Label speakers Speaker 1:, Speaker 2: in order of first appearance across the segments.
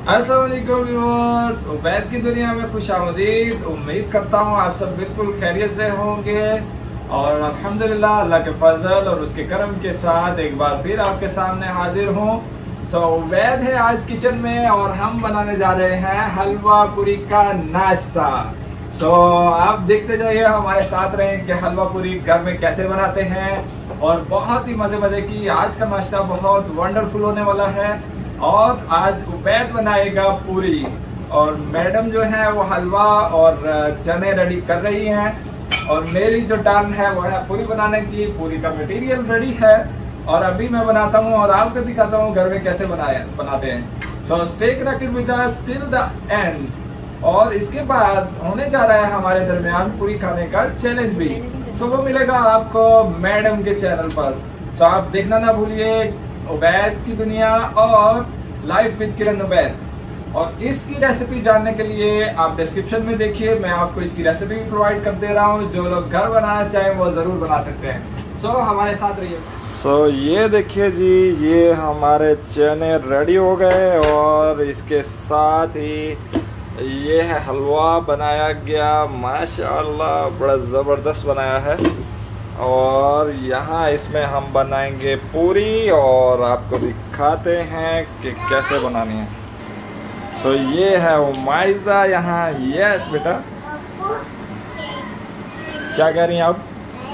Speaker 1: अस्सलाम वालेकुम व्यूअर्स, उबैद की दुनिया में खुशामदीद। उम्मीद करता हूँ आप सब बिल्कुल खैरियत से होंगे और अल्हम्दुलिल्लाह अल्लाह के फजल और उसके करम के साथ एक बार फिर आपके सामने हाजिर हूँ। तो उबैद है आज किचन में और हम बनाने जा रहे हैं हलवा पूरी का नाश्ता। आप देखते जाइए, हमारे साथ रहें कि हलवा पूरी घर में कैसे बनाते हैं और बहुत ही मज़े की आज का नाश्ता बहुत वंडरफुल होने वाला है। और आज उबैद बनाएगा पूरी और मैडम जो है वो हलवा और चने रेडी कर रही हैं और मेरी जो टर्न है वो है पूरी बनाने की। पूरी का मटेरियल रेडी है और अभी मैं बनाता हूँ और आपको दिखाता हूँ घर में कैसे बनाते हैं। So stay connected with us till the end. और इसके बाद होने जा रहा है हमारे दरमियान पूरी खाने का चैलेंज भी। वो मिलेगा आपको मैडम के चैनल पर। आप देखना ना भूलिए, उबैद की दुनिया और लाइफ विद किरण उबैद। और इसकी रेसिपी जानने के लिए आप डिस्क्रिप्शन में देखिए, मैं आपको इसकी रेसिपी भी प्रोवाइड कर दे रहा हूँ। जो लोग घर बनाना चाहें वो ज़रूर बना सकते हैं। हमारे साथ रहिए। ये देखिए जी, ये हमारे चने रेडी हो गए और इसके साथ ही ये है हलवा बनाया गया। माशाअल्लाह बड़ा ज़बरदस्त बनाया है। और यहाँ इसमें हम बनाएंगे पूरी और आपको दिखाते हैं कि कैसे बनानी है। ये है उमाइजा यहाँ। यस बेटा, क्या कह रही हैं आप?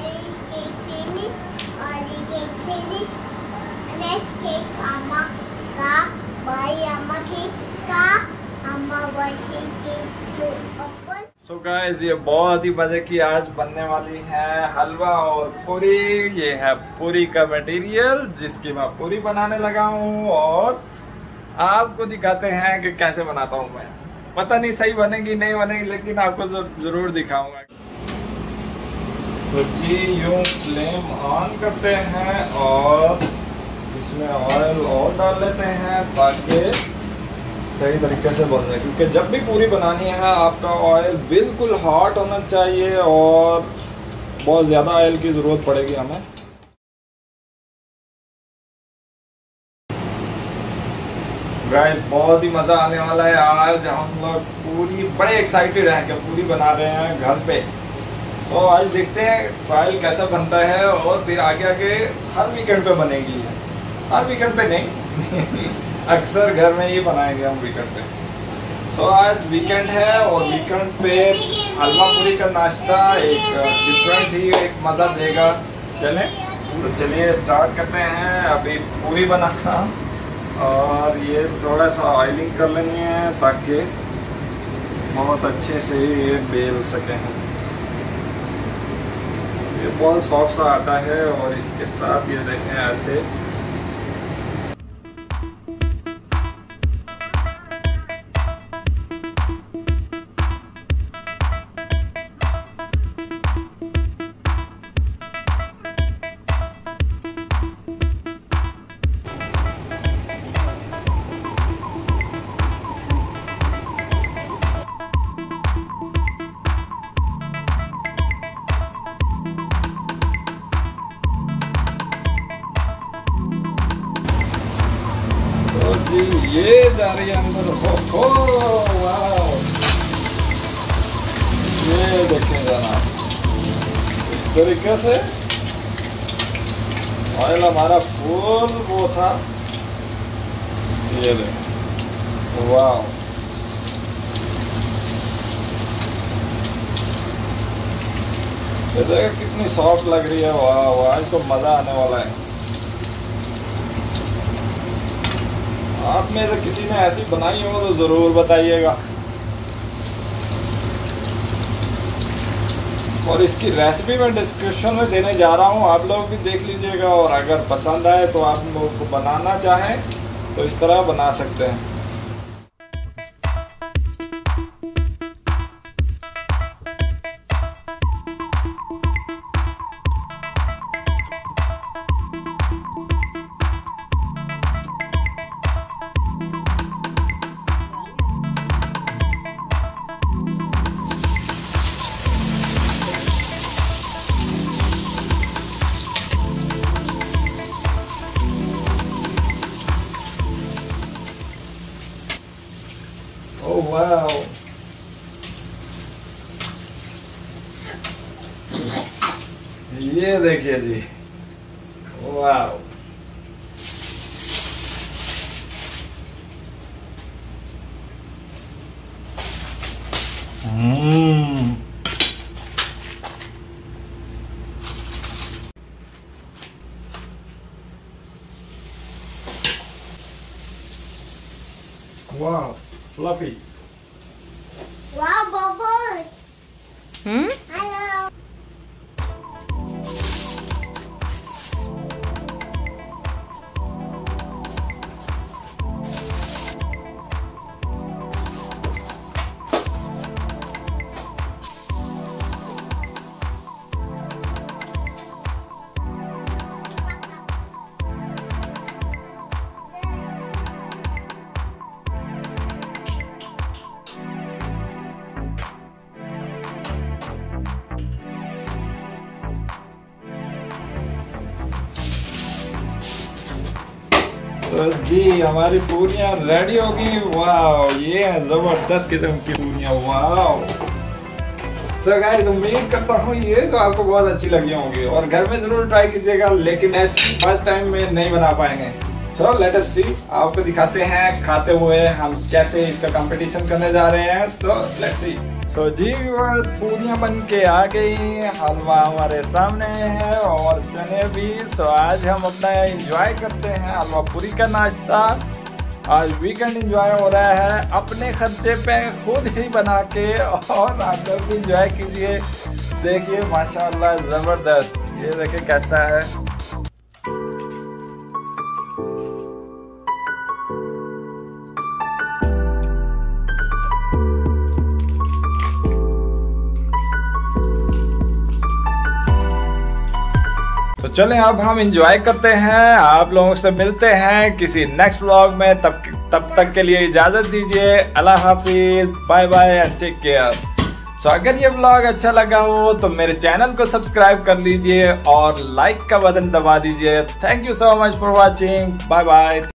Speaker 1: गाइस, ये बहुत ही मजे की आज बनने वाली है हलवा और पूरी। ये है पूरी का मटेरियल जिसकी मैं पूरी बनाने लगा हूँ और आपको दिखाते हैं कि कैसे बनाता हूँ मैं। पता नहीं सही बनेगी नहीं बनेगी, लेकिन आपको जरूर दिखाऊंगा। तो जी यूं फ्लेम ऑन करते हैं और इसमें ऑयल और डाल लेते हैं ताकि सही तरीके से बन जाए। क्योंकि जब भी पूरी बनानी है आपका ऑयल बिल्कुल हॉट होना चाहिए और बहुत ज़्यादा ऑयल की ज़रूरत पड़ेगी हमें। गाइस, बहुत ही मज़ा आने वाला है। आज हम लोग पूरी बड़े एक्साइटेड हैं कि पूरी बना रहे हैं घर पे। आज देखते हैं ऑयल कैसा बनता है और फिर आगे हर वीकेंड पे बनेगी। हर वीकेंड पे नहीं अक्सर घर में ही बनाएंगे हम वीकेंड पे। आज वीकेंड है और वीकेंड पे हलवा पूरी का नाश्ता एक डिफरेंट ही एक मज़ा देगा। चलें तो चलिए स्टार्ट करते हैं। अभी पूरी बनाना और ये थोड़ा सा ऑयलिंग कर लेनी है ताकि बहुत अच्छे से ये बेल सकें। ये बहुत सॉफ्ट सा आता है और इसके साथ ये देखें ऐसे ये जा रही है अंदर। हो वाह, ये देखें जनाब, इस तरीके से ऑयल हमारा फुल वो था। ये देखें, वाह ये देखें कितनी सॉफ्ट लग रही है। वाह, आज तो मज़ा आने वाला है। आप में से किसी ने ऐसी बनाई हो तो ज़रूर बताइएगा। और इसकी रेसिपी मैं डिस्क्रिप्शन में देने जा रहा हूँ, आप लोग भी देख लीजिएगा। और अगर पसंद आए तो आप लोग को बनाना चाहें तो इस तरह बना सकते हैं। ओह वाह, ये देखिए जी, वाह। Wow, fluffy.
Speaker 2: Wow, bubbles. Hello.
Speaker 1: तो जी हमारी पूरियां रेडी हो गई। वाह, ये है जबरदस्त किस्म की पूरियां। वाह, सो गाइस, उम्मीद करता हूँ ये तो आपको बहुत अच्छी लगी होंगी और घर में जरूर ट्राई कीजिएगा, लेकिन ऐसे फर्स्ट टाइम में नहीं बना पाएंगे। सो लेट अस सी, आपको दिखाते हैं खाते हुए हम कैसे इसका कंपटीशन करने जा रहे हैं। तो let's see. So ji viewers, पूरियां बन के आ गई, हलवा हमारे सामने है और चने भी। सो आज हम अपना एंजॉय करते हैं हलवा पूरी का नाश्ता। आज वीकेंड एंजॉय हो रहा है अपने खर्चे पे, खुद ही बना के, और आप लोग भी एंजॉय कीजिए। देखिए माशाल्लाह जबरदस्त, ये देखिए कैसा है। तो चलें अब हम एंजॉय करते हैं, आप लोगों से मिलते हैं किसी नेक्स्ट व्लॉग में। तब तक के लिए इजाजत दीजिए। अल्लाह हाफिज, bye bye and take care. So अगर ये व्लॉग अच्छा लगा हो तो मेरे चैनल को सब्सक्राइब कर लीजिए और लाइक का बटन दबा दीजिए। Thank you so much for watching, bye bye.